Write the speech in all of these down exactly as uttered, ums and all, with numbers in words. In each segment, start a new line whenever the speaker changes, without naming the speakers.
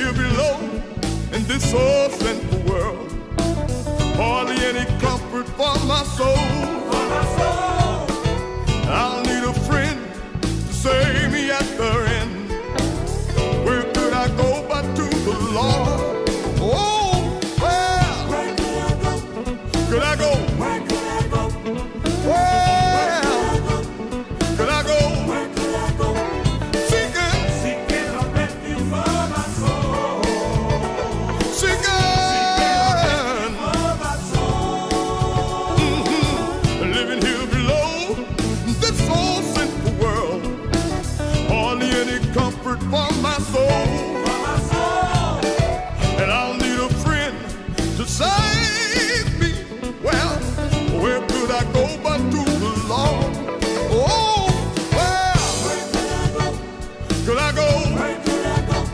here below in this so sinful world. Hardly any comfort for my soul. For my soul. I'll need a friend to save me at the end. Where could I go but to the Lord? Oh, where? Where could I go? Could I go? Where could I go? Where? Could I go? Where could I go? Seeking, seeking a refuge for my soul. Seeking, seeking for my soul. Mm-hmm. Living here below this so sinful world. Hardly any comfort for my soul. For my soul. And I'll need a friend to save me. Well, where could I go but to the Lord? Oh, where? Where could I go? Could I go? Where could I go?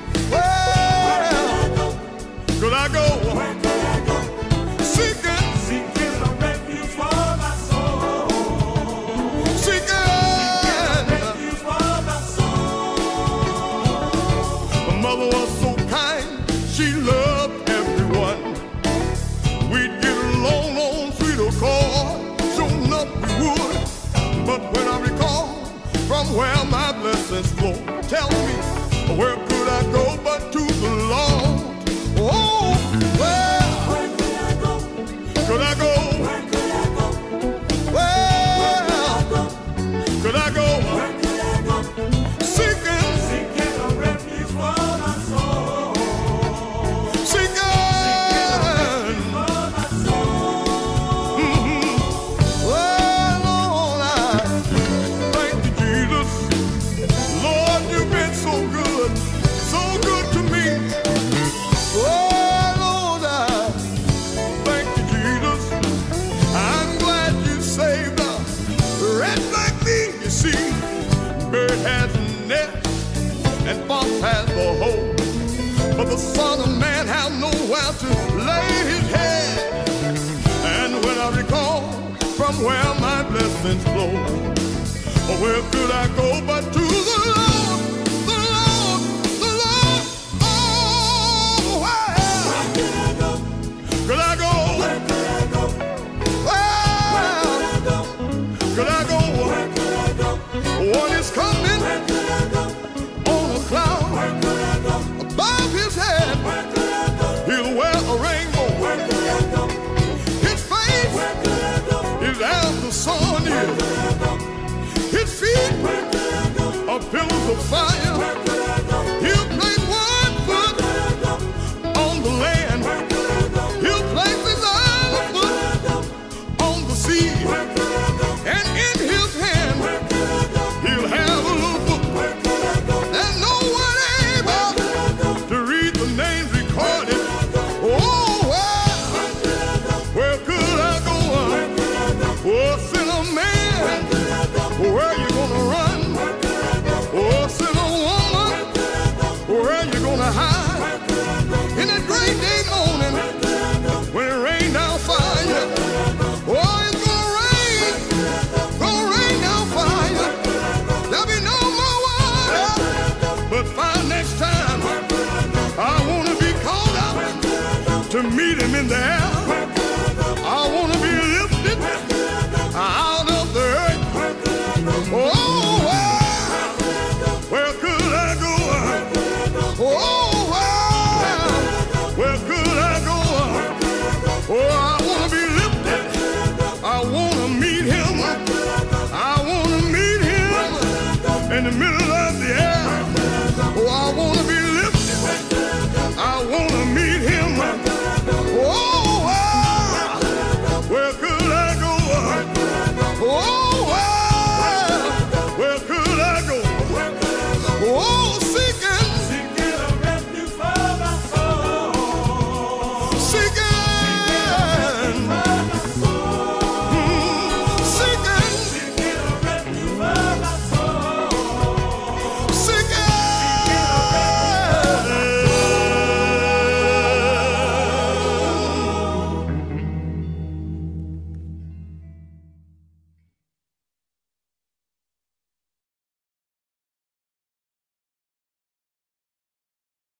Where? Could I go? Where could I go? Seeking, seeking a refuge for my soul. Seeking, seeking a refuge for my soul. My mother was so kind, she loved everyone. We'd get along on sweet accord, sure enough we would. But when I recall from where my blessings flow, tell me, where could I go but to the Lord? Oh, where? Where could I go? Could I go? Where could I go? Where? Could I go? Where could I go? Seeking, seeking a refuge for my soul. Seeking, seeking for my soul. Mm-hmm. Well, Lord, I thank you, Jesus. Lord, you've been so good, so good to me. Oh, Lord, I thank you, Jesus. I'm glad you saved a wretch like me. You see, bird has a nest and fox has a hole, but the Son of Man has nowhere to lay his head. And when I recall from where my blessings flow, where could I go but to the Lord, the Lord, the Lord? Oh, where? Where could I go? Could I go? Where could I go? Where? Could I go? Where could I go? One is coming. Where could I go? On a cloud. Where could I go? Above his head. Where could I go? He'll wear a rainbow. Where could I go? His face. Where could I go? Is as the sun is. Where could I go? His feet. Where could I go? Are pillars of fire. Where could I go? He'll place one foot on the land. Where could I go? He'll place his other foot on the sea. Where could I go? And in his hand, where could I go? He'll have a little book. Where could I go? There's no one able to read the names recorded. Oh, where? Where could I go? Where could I go? Where could I go? Oh, sinner man, where could I go? Where you gonna run? Where could I go? Oh, sinner woman, where could I go? Where you gonna hide? Where could I go? In that great day morning, where could I go? When it rain down fire, oh, it's gonna rain, gonna rain down fire. There'll be no more water, but find next time I wanna be called out to meet him in the air.